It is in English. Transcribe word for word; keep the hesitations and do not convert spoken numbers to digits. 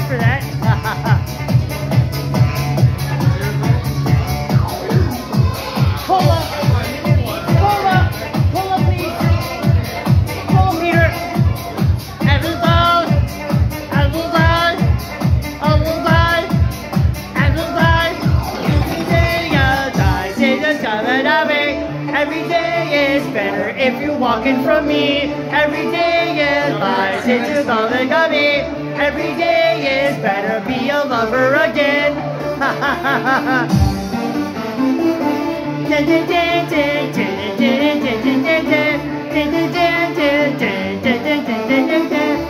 for that. Pull up. Pull up. Pull up, please. Pull up, Peter. Everybody. Everybody. Everybody. Everybody. Every day I die. Say the time that I make. Every day is better if you're walking from me. Every day is lies. It's just all that got me. Every day is better. Be a lover again. Ha ha ha ha ha. Dun, dun, dun, dun, dun, dun, dun, dun, dun, dun, dun, dun, dun, dun, dun, dun, dun, dun, dun.